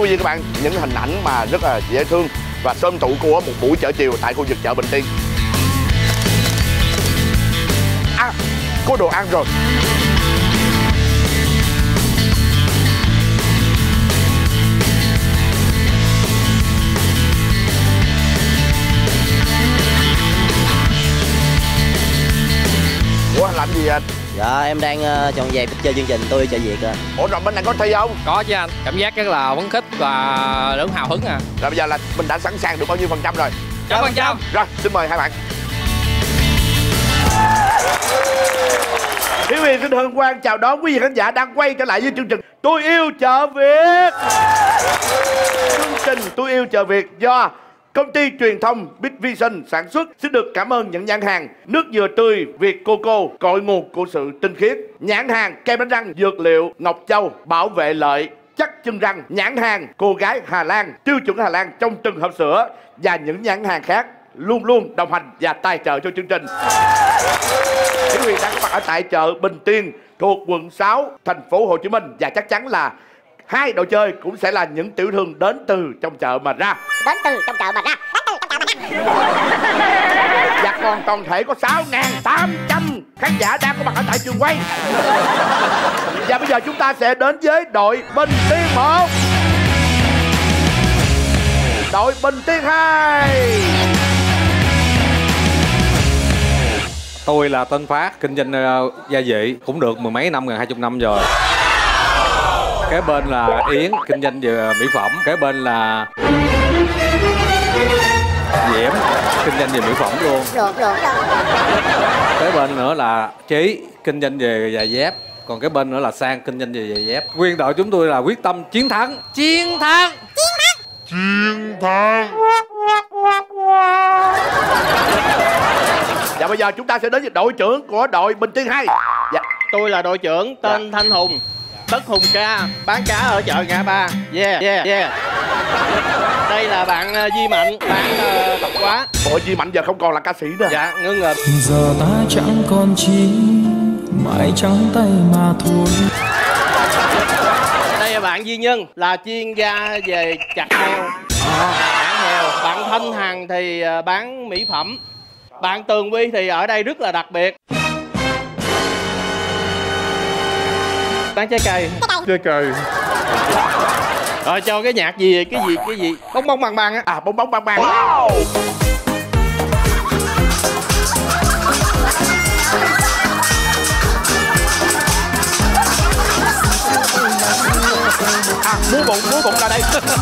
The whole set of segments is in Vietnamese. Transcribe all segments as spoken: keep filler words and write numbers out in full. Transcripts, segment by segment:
quý vị các bạn, những hình ảnh mà rất là dễ thương và xôm tụ của một buổi chợ chiều tại khu vực chợ Bình Tiên. À, có đồ ăn rồi. Ủa làm gì anh? Dạ em đang uh, chọn về chơi chương trình Tôi Yêu Chợ Việt. Ủa rồi bên này có thi không? Có chứ anh, cảm giác rất là phấn khích và rất hào hứng à. Rồi bây giờ là mình đã sẵn sàng được bao nhiêu phần trăm rồi? Trăm phần trăm. Rồi xin mời hai bạn. Hiếu Hiền xin hân hoan chào đón quý vị khán giả đang quay trở lại với chương trình Tôi Yêu Chợ Việt. Chương trình Tôi Yêu Chợ Việt do công ty truyền thông Big Vision sản xuất. Xin được cảm ơn những nhãn hàng nước dừa tươi Việt Coco, cội nguồn của sự tinh khiết. Nhãn hàng kem đánh răng dược liệu Ngọc Châu, bảo vệ lợi chắc chân răng. Nhãn hàng cô gái Hà Lan, tiêu chuẩn Hà Lan trong từng hộp sữa. Và những nhãn hàng khác luôn luôn đồng hành và tài trợ cho chương trình. Hiếu Hiền đang có mặt ở tại chợ Bình Tiên thuộc quận sáu, thành phố Hồ Chí Minh. Và chắc chắn là hai đội chơi cũng sẽ là những tiểu thương đến từ trong chợ mà ra. Đến từ trong chợ mà ra. Đến từ trong chợ mà ra. Và còn toàn thể có sáu nghìn tám trăm khán giả đang có mặt ở tại trường quay. Và bây giờ chúng ta sẽ đến với đội Bình Tiên một, đội Bình Tiên hai. Tôi là Tên Phát, kinh doanh uh, gia vị cũng được mười mấy năm, gần hai chục năm rồi. Kế bên là Yến, kinh doanh về mỹ phẩm. Kế bên là Diễm, kinh doanh về mỹ phẩm luôn. Được, được, được. Kế bên nữa là Trí, kinh doanh về giày dép. Còn cái bên nữa là Sang, kinh doanh về giày dép. Nguyên đội chúng tôi là quyết tâm chiến thắng. Chiến thắng. Chiến thắng. Và bây giờ chúng ta sẽ đến với đội trưởng của đội Bình Tiên hai. Dạ. Tôi là đội trưởng tên dạ. Thanh Hùng, Tất Hùng Ca, bán cá ở chợ Ngã Ba. Yeah, yeah, yeah. Đây là bạn uh, Di Mạnh, bán uh, tạp hóa. Ủa Di Mạnh giờ không còn là ca sĩ nữa. Dạ, ngưng rồi. Giờ ta chẳng còn chi, mãi trắng tay mà thôi. Đây là bạn Duy Nhân, là chuyên gia về chặt heo, à, bán heo. Bạn Thanh Hằng thì uh, bán mỹ phẩm. Bạn Tường Vi thì ở đây rất là đặc biệt, bán trái cây. Trái cây. Rồi cho cái nhạc gì, cái gì, cái gì bong bong bằng bằng á. À, bong bong bằng bằng. Wow. À, múa bụng, múa bụng ra đây.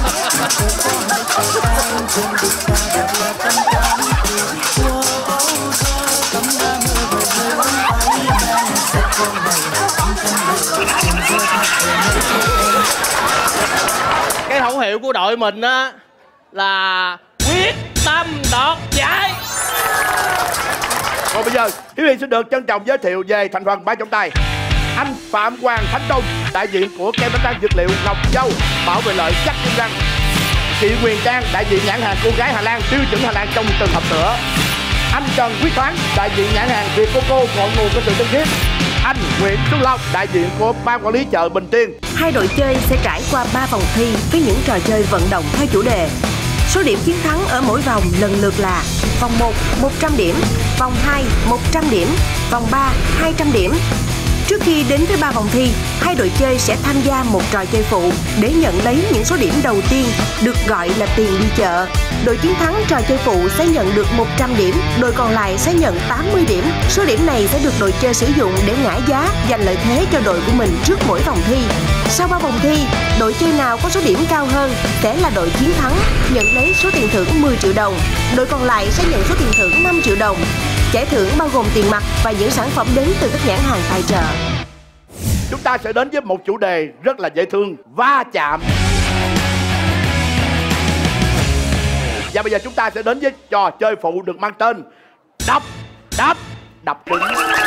Cái khẩu hiệu của đội mình á là quyết tâm đoạt giải. Còn bây giờ Hiếu Hiền xin được trân trọng giới thiệu về thành phần ban trọng tài. Anh Phạm Hoàng Thánh Tùng, đại diện của kem đánh răng dược liệu Ngọc Châu, bảo vệ lợi chắc chân răng. Chị Quyền Trang, đại diện nhãn hàng cô gái Hà Lan, tiêu chuẩn Hà Lan trong từng hộp sữa. Anh Trần Quyết Thoáng, đại diện nhãn hàng Việt Coco, ngọn nguồn của sự tinh khiết. Anh Nguyễn Xuân Long, đại diện của ban quản lý chợ Bình Tiên. Hai đội chơi sẽ trải qua ba vòng thi với những trò chơi vận động theo chủ đề. Số điểm chiến thắng ở mỗi vòng lần lượt là vòng một một trăm điểm, vòng hai một trăm điểm, vòng ba hai trăm điểm. Trước khi đến với ba vòng thi, hai đội chơi sẽ tham gia một trò chơi phụ để nhận lấy những số điểm đầu tiên, được gọi là tiền đi chợ. Đội chiến thắng trò chơi phụ sẽ nhận được một trăm điểm, đội còn lại sẽ nhận tám mươi điểm. Số điểm này sẽ được đội chơi sử dụng để ngã giá, giành lợi thế cho đội của mình trước mỗi vòng thi. Sau ba vòng thi, đội chơi nào có số điểm cao hơn sẽ là đội chiến thắng, nhận lấy số tiền thưởng mười triệu đồng. Đội còn lại sẽ nhận số tiền thưởng năm triệu đồng. Giải thưởng bao gồm tiền mặt và những sản phẩm đến từ các nhãn hàng tài trợ. Chúng ta sẽ đến với một chủ đề rất là dễ thương, va chạm. Và bây giờ chúng ta sẽ đến với trò chơi phụ được mang tên đập, đập, đập trứng.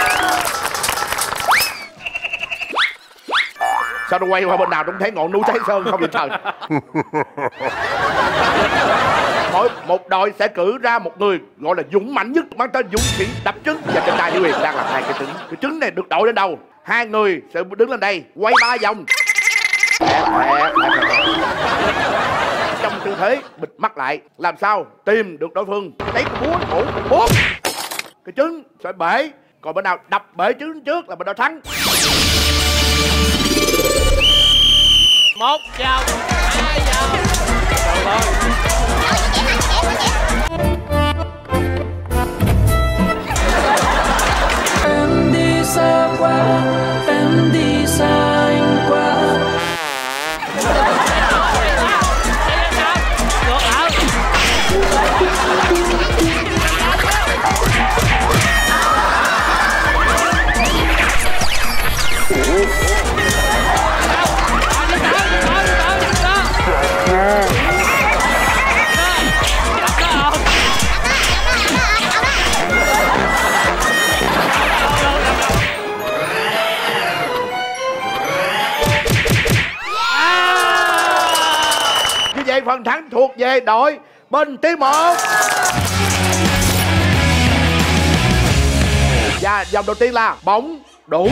Sao nó quay qua bên nào cũng thấy ngọn núi Thái Sơn không vậy trời. Mỗi một đội sẽ cử ra một người gọi là dũng mãnh nhất, mang tên dũng sĩ đập trứng. Và trên tay Hiếu Hiền đang là hai cái trứng. Cái trứng này được đội lên đầu. Hai người sẽ đứng lên đây quay ba vòng. Lẹ, lẹ, lẹ. Trong tư thế bịt mắt lại, làm sao tìm được đối phương. Lấy cái búa thủ bốn cái trứng sẽ bể, còn bên nào đập bể trứng trước là bên đó thắng. Một vòng, hai vòng. Được thôi. Em đi xa quá, em đi xa anh quá. Như vậy phần thắng thuộc về đội Bình Tiên một. Và vòng đầu tiên là bóng đụng.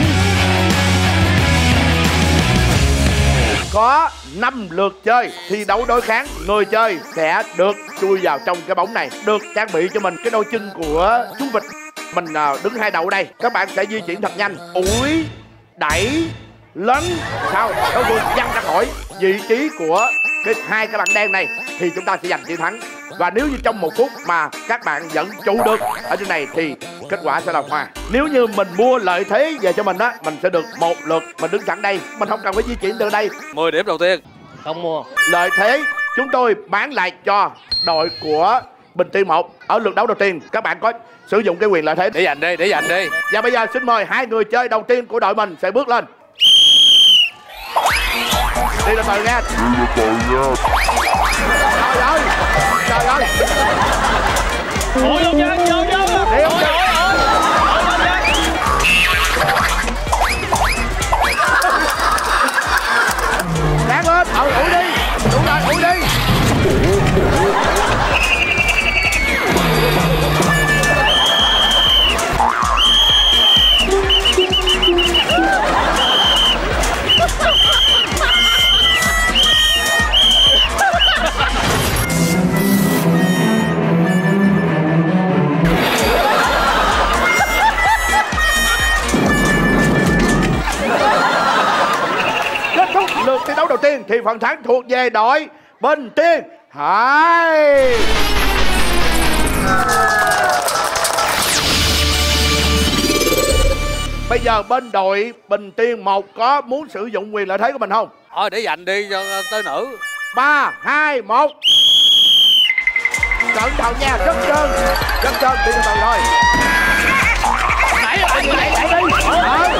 Có năm lượt chơi thi đấu đối kháng. Người chơi sẽ được chui vào trong cái bóng này, được trang bị cho mình cái đôi chân của chú vịt. Mình đứng hai đầu ở đây, các bạn sẽ di chuyển thật nhanh, ủi, đẩy, lấn, sao đối phương văng ra khỏi vị trí của cái hai cái bảng đen này thì chúng ta sẽ giành chiến thắng. Và nếu như trong một phút mà các bạn vẫn trụ được ở trên này thì kết quả sẽ là hòa. Nếu như mình mua lợi thế về cho mình á, mình sẽ được một lượt. Mình đứng sẵn đây, mình không cần phải di chuyển từ đây. mười điểm đầu tiên. Không mua. Lợi thế chúng tôi bán lại cho đội của Bình Tiên một. Ở lượt đấu đầu tiên các bạn có sử dụng cái quyền lợi thế Để dành đi, để dành đi. Và bây giờ xin mời hai người chơi đầu tiên của đội mình sẽ bước lên. Đi từ từ nha. Trời ơi, trời ơi. Ủa vô chân, vô vô. Đi không được. Sáng lên, ừ, ủi đi. Đúng rồi, ủi đi. Kết thúc lượt thi đấu đầu tiên thì phần thắng thuộc về đội Bình Tiên hai. Bây giờ bên đội Bình Tiên một có muốn sử dụng quyền lợi thế của mình không? Thôi để dành đi cho tới nữ. Ba, hai, một. Cẩn thận nha, rất trơn, rất trơn, đi từ từ thôi. Đẩy rồi, đẩy, đẩy đi. Ờ.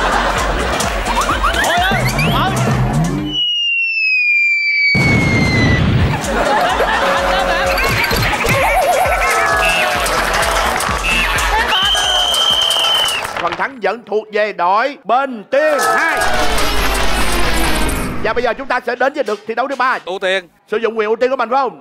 Phần thắng vẫn thuộc về đội Bình Tiên hai. Và bây giờ chúng ta sẽ đến với lượt thi đấu thứ ba. Ưu tiên. Sử dụng quyền ưu tiên của mình phải không?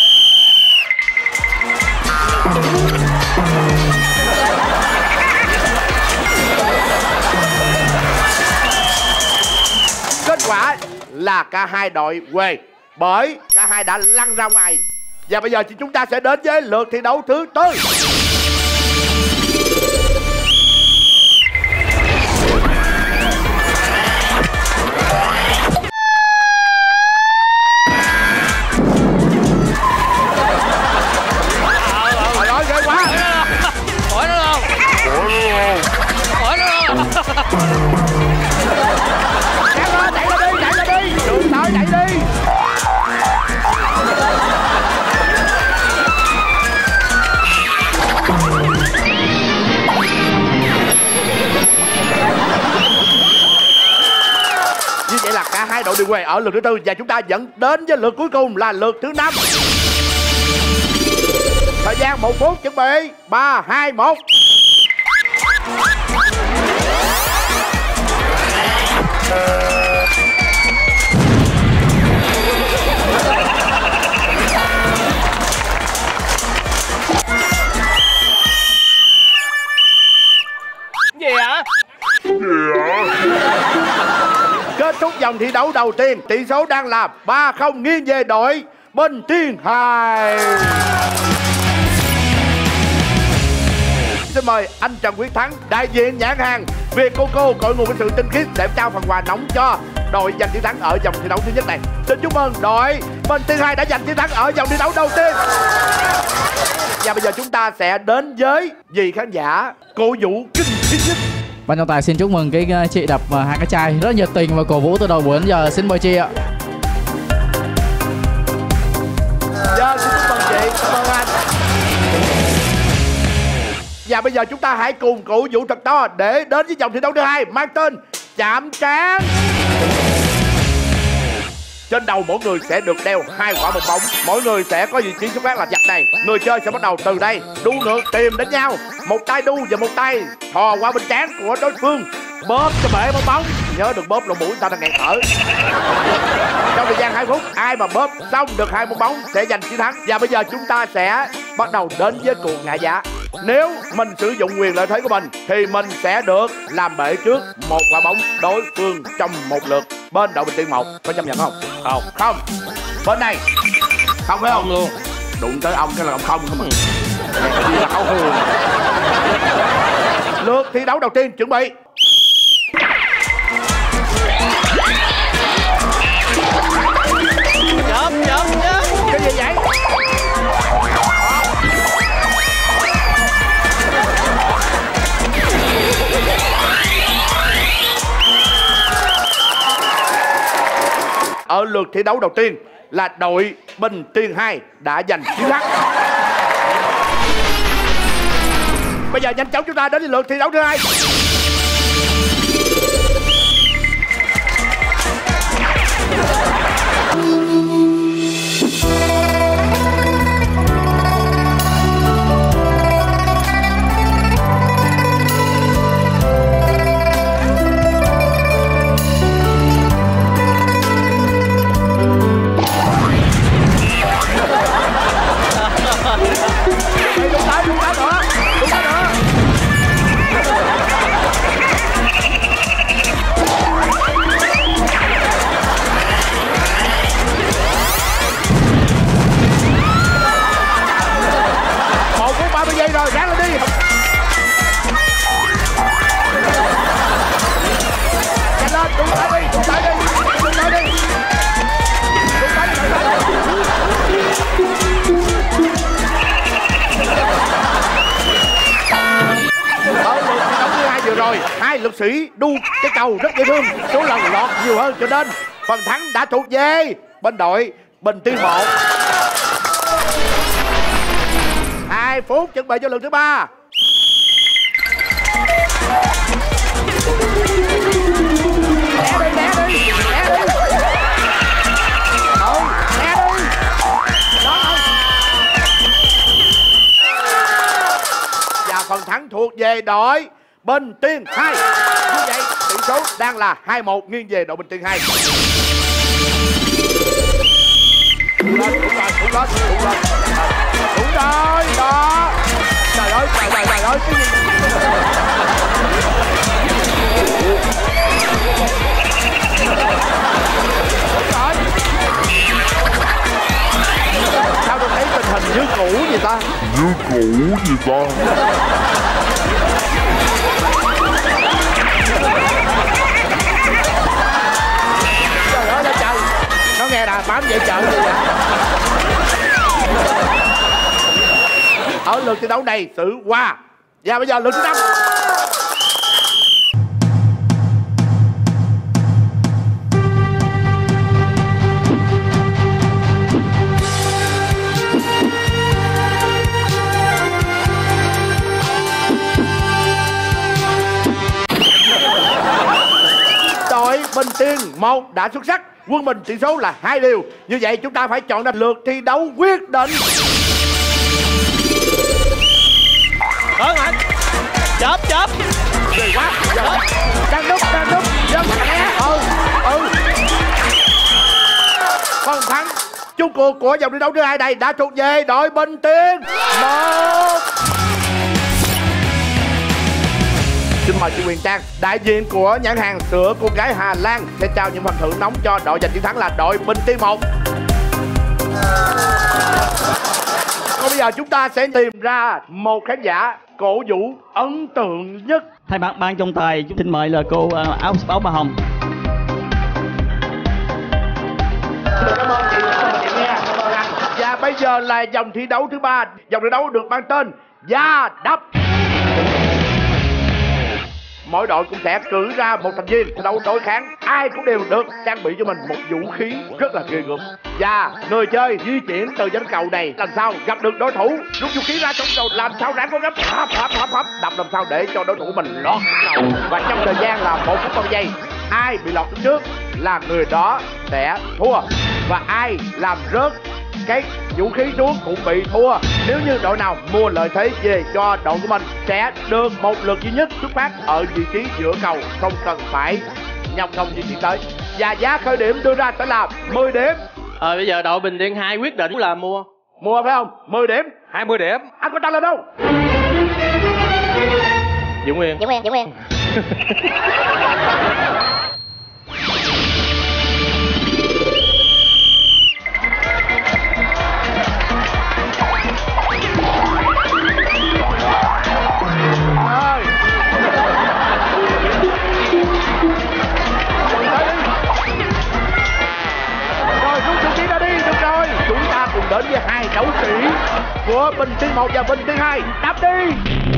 Kết quả là cả hai đội quê, bởi cả hai đã lăn ra ngoài. Và bây giờ thì chúng ta sẽ đến với lượt thi đấu thứ tư. Trời ơi, ghê quá. Hỏi nó không? Hỏi nó không? Chạy ra, chạy ra đi, chạy ra đi. Đừng sợ, chạy đi. Như vậy là cả hai đội đi quê ở lượt thứ tư. Và chúng ta vẫn đến với lượt cuối cùng là lượt thứ năm. Thời gian một phút, chuẩn bị. Ba, hai, một. Gì hả? Kết thúc vòng vòng thi đấu đầu tiên. Tỷ số đang là ba không nghiêng về đội Bình Tiên hai. Xin mời anh Trần Quyết Thắng, đại diện nhãn hàng Việt Coco cội nguồn với sự tinh khiết để trao phần quà nóng cho đội giành chiến thắng ở vòng thi đấu thứ nhất này. Xin chúc mừng đội Bình Tiên hai đã giành chiến thắng ở vòng thi đấu đầu tiên. Và bây giờ chúng ta sẽ đến với vị khán giả cổ vũ kinh khiết nhất. Ban trọng tài xin chúc mừng cái chị đập hai cái chai rất nhiệt tình và cổ vũ từ đầu buổi đến giờ. Xin mời chị ạ. Dạ, xin chúc mừng chị, cảm ơn anh. Và bây giờ chúng ta hãy cùng cổ vũ thật to để đến với vòng thi đấu thứ hai mang tên chạm trán. Trên đầu mỗi người sẽ được đeo hai quả bong bóng. Mỗi người sẽ có vị trí xuất phát là vạch này. Người chơi sẽ bắt đầu từ đây đu ngược tìm đến nhau. Một tay đu và một tay thò qua bên trán của đối phương, bóp cho bể bong bóng. Nhớ đừng bóp lỗ mũi, ta đang nghẹt thở. Trong thời gian hai phút, ai mà bóp xong được hai bong bóng sẽ giành chiến thắng. Và bây giờ chúng ta sẽ bắt đầu đến với cuộc ngã giá. Nếu mình sử dụng quyền lợi thế của mình thì mình sẽ được làm bể trước một quả bóng đối phương trong một lượt. Bên đội Bình Tiên một có chấp nhận không? Không. Không. Bên này không phải không? Không luôn. Đụng tới ông cái là ông không không à. Gì là không hường. Lượt thi đấu đầu tiên chuẩn bị. Chớp chớp chớp. Cái gì vậy? Ở lượt thi đấu đầu tiên là đội Bình Tiên hai đã giành chiến thắng. Bây giờ nhanh chóng chúng ta đến lượt thi đấu thứ hai. Rồi, ráng lên đi. Nhanh lên, đụng tay đi, đụng tay đi, đụng tay đi. Đụng tay, đụng tay. Ở lượt thi đấu thứ hai vừa rồi, hai lực sĩ đu cái cầu rất dễ thương, số lần lọt nhiều hơn cho nên phần thắng đã thuộc về bên đội Bình Tiên một. Hai phút chuẩn bị cho lượt thứ ba. Né đi, né đi, né đi. Không, né đi. Đó không. Và phần thắng thuộc về đội Bình Tiên hai. Như vậy tỷ số đang là hai một nghiêng về đội Bình Tiên hai. Đúng lên, đúng lên, đúng lên, đúng lên. Đúng rồi, đó. Trời ơi, trời ơi, trời ơi, cái gì? Đúng rồi. Sao tôi thấy tình hình như cũ vậy ta? Như cũ gì ta? Trời ơi, nó trời. Nó nghe nè, bám vậy chợ gì vậy? Ở lượt thi đấu này xử qua. Và bây giờ lượt thứ năm. Đội Bình Tiên một đã xuất sắc, quân mình tỷ số là hai đều. Như vậy chúng ta phải chọn ra lượt thi đấu quyết định. Ơn anh. Chớp chớp. Ghê quá. Đang đúc, đang đúc. Dân khẽ. Ừ, ừ. Phần thắng chung cuộc của vòng thi đấu thứ hai này đã thuộc về đội Bình Tiên một. Xin mời chị Huyền Trang, đại diện của nhãn hàng sữa cô gái Hà Lan sẽ trao những phần thưởng nóng cho đội giành chiến thắng là đội Bình Tiên một. Còn bây giờ chúng ta sẽ tìm ra một khán giả cổ vũ ấn tượng nhất. Thay mặt ban trọng tài, chúng xin mời là cô uh, áo áo bà Hồng. Cảm ơn chị, cảm ơn chị nghe. Và bây giờ là vòng thi đấu thứ ba, vòng thi đấu được mang tên Da Đập. Mỗi đội cũng sẽ cử ra một thành viên thi đấu đối kháng, ai cũng đều được trang bị cho mình một vũ khí rất là ghê gớm. Và người chơi di chuyển từ nhánh cầu này làm sao gặp được đối thủ, rút vũ khí ra trong cầu làm sao ráng cố gắng hấp hấp hấp hấp đập làm sao để cho đối thủ mình lọt cầu. Và trong thời gian là một phút con giây, ai bị lọt xuống trước là người đó sẽ thua, và ai làm rớt cái vũ khí xuống cũng bị thua. Nếu như đội nào mua lợi thế về cho đội của mình sẽ được một lượt duy nhất xuất phát ở vị trí giữa cầu, không cần phải nhọc công di chuyển tới. Và giá khởi điểm đưa ra sẽ là mười điểm. Ờ bây giờ đội Bình Tiên hai quyết định là mua. Mua phải không? mười điểm. hai mươi điểm. Anh có tăng lên đâu? Dũng Nguyên. Dũng Nguyên, Dũng Nguyên. Đến với hai đấu sĩ của Bình Tiên một và Bình Tiên hai. Đập đi.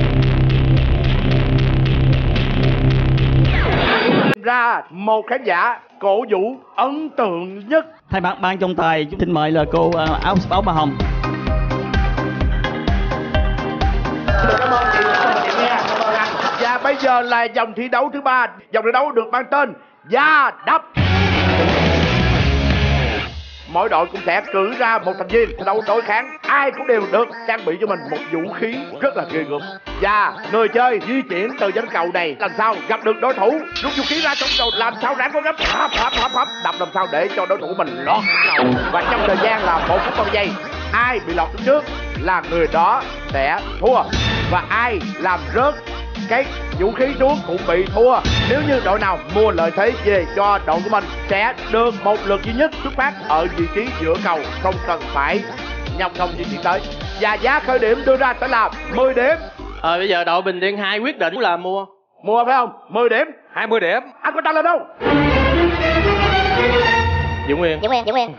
Ra một khán giả cổ vũ ấn tượng nhất. Thay mặt ban trọng tài, chúng xin mời là cô uh, áo áo bà Hồng. Cảm ơn chị, cảm ơn chị nghe. Và bây giờ là vòng thi đấu thứ ba, vòng thi đấu được mang tên Da Đập. Mỗi đội cũng sẽ cử ra một thành viên thi đấu đối kháng, ai cũng đều được trang bị cho mình một vũ khí rất là ghê gớm. Và người chơi di chuyển từ nhánh cầu này làm sao gặp được đối thủ, rút vũ khí ra trong cầu làm sao ráng cố gắng hấp hấp hấp hấp đập làm sao để cho đối thủ mình lọt cầu. Và trong thời gian là một phút con giây, ai bị lọt xuống trước là người đó sẽ thua, và ai làm rớt cái vũ khí xuống cũng bị thua. Nếu như đội nào mua lợi thế về cho đội của mình sẽ được một lượt duy nhất xuất phát ở vị trí giữa cầu, không cần phải nhọc công di chuyển tới. Và giá khởi điểm đưa ra sẽ là mười điểm. Ờ bây giờ đội Bình Tiên hai quyết định là mua. Mua phải không? mười điểm. hai mươi điểm. Anh có tăng lên đâu? Dũng Nguyên. Dũng Nguyên, Dũng Nguyên.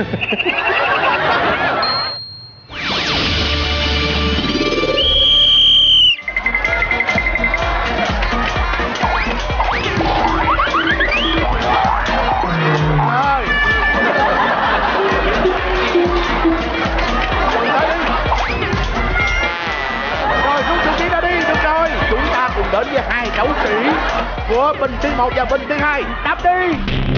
Đến với hai đấu sĩ của Bình Tiên một và Bình Tiên hai. Đập đi.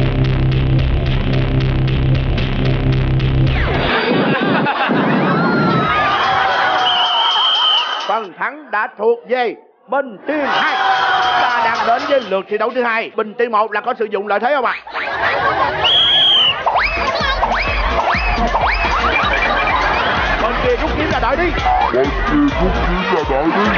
Phần thắng đã thuộc về Bình Tiên hai. Ta đang đến với lượt thi đấu thứ hai. Bình Tiên một là có sử dụng lợi thế không ạ? Bên kia rút kiếm ra đợi đi. Bên kia rút kiếm ra đợi đi.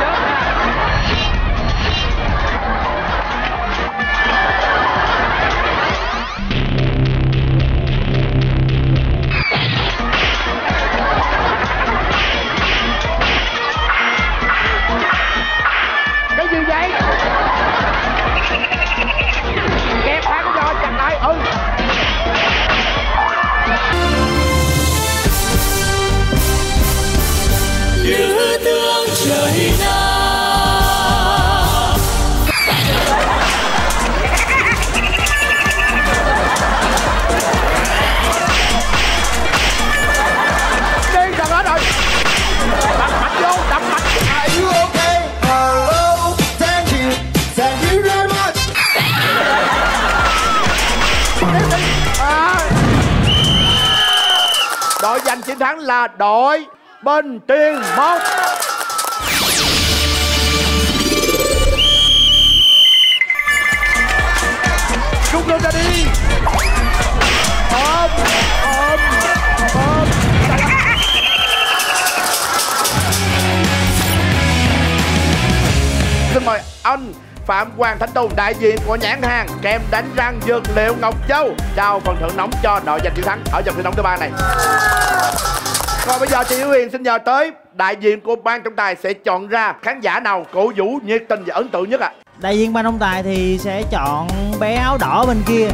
Cái gì vậy? Kẹp hai cái giò chặt lại. Ừ. Lửa tương trời nam. Đi thằng hết rồi. Đập mạnh vô, đập mạnh. Are you okay? Hello, thank you, thank you very much. À. Đội giành chiến thắng là đội Bình Tiên một. Rút lên ra đi. Ôm, ôm, ôm. Xin mời anh Phạm Hoàng Thanh Tùng, đại diện của nhãn hàng kem đánh răng dược liệu Ngọc Châu, trao phần thưởng nóng cho đội giành chiến thắng ở vòng thi nóng thứ ba này. Còn bây giờ chị Hiếu Hiền xin nhờ tới đại diện của ban trọng tài sẽ chọn ra khán giả nào cổ vũ nhiệt tình và ấn tượng nhất ạ. À. Đại diện ban trọng tài thì sẽ chọn bé áo đỏ bên kia.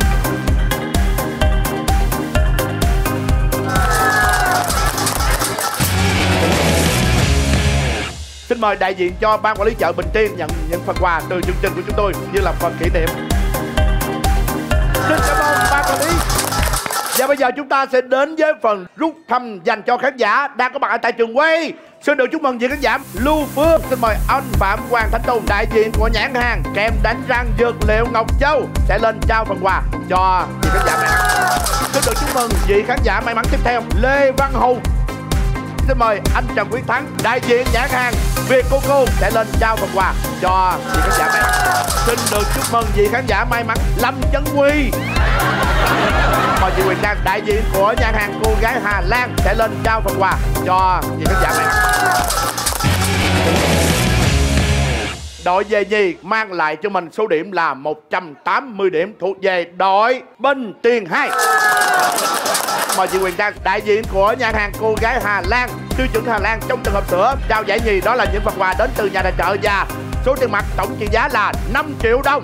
Xin mời đại diện cho ban quản lý chợ Bình Tiên nhận những phần quà từ chương trình của chúng tôi như là phần kỷ niệm. Xin cảm ơn ban quản lý. Và bây giờ chúng ta sẽ đến với phần rút thăm dành cho khán giả đang có mặt ở tại trường quay. Xin được chúc mừng vị khán giả Lưu Phương. Xin mời anh Phạm Hoàng Thanh Tùng, đại diện của nhãn hàng kem đánh răng dược liệu Ngọc Châu sẽ lên trao phần quà cho vị khán giả may mắn. Xin được chúc mừng vị khán giả may mắn tiếp theo Lê Văn Hùng. Xin mời anh Trần Quyết Thắng, đại diện nhãn hàng Việt Coco sẽ lên trao phần quà cho vị khán giả may mắn. Xin được chúc mừng vị khán giả may mắn Lâm Chấn Huy. Mời chị Quyền Trang, đại diện của nhãn hàng cô gái Hà Lan sẽ lên trao phần quà cho vị khán giả may mắn. Đội về nhì mang lại cho mình số điểm là một trăm tám mươi điểm thuộc về đội Bình Tiên hai. Mời chị Quyền Trang, đại diện của nhãn hàng cô gái Hà Lan, tiêu chuẩn Hà Lan trong từng hộp sữa, trao giải nhì đó là những phần quà đến từ nhà tài trợ và số tiền mặt tổng trị giá là năm triệu đồng.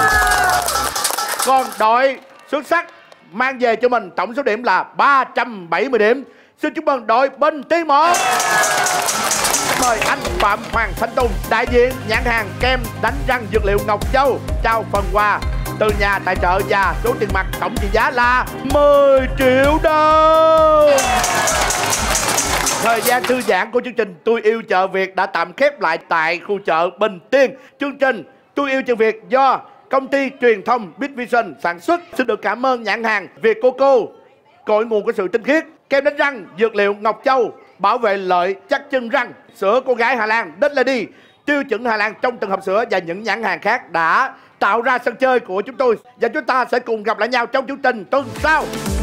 Còn đội xuất sắc mang về cho mình tổng số điểm là ba trăm bảy mươi điểm. Xin chúc mừng đội Bình Tiên một. Mời anh Phạm Hoàng Thanh Tùng, đại diện nhãn hàng kem đánh răng dược liệu Ngọc Châu, trao phần quà từ nhà tài trợ và số tiền mặt tổng trị giá là mười triệu đồng. Thời gian thư giãn của chương trình Tôi Yêu Chợ Việt đã tạm khép lại tại khu chợ Bình Tiên. Chương trình Tôi Yêu Chợ Việt do công ty truyền thông Big Vision sản xuất. Xin được cảm ơn nhãn hàng Việt Coco, cội nguồn của sự tinh khiết, kem đánh răng dược liệu Ngọc Châu, bảo vệ lợi chắc chân răng, sữa cô gái Hà Lan Dead Lady, tiêu chuẩn Hà Lan trong từng hộp sữa và những nhãn hàng khác đã tạo ra sân chơi của chúng tôi. Và chúng ta sẽ cùng gặp lại nhau trong chương trình tuần sau.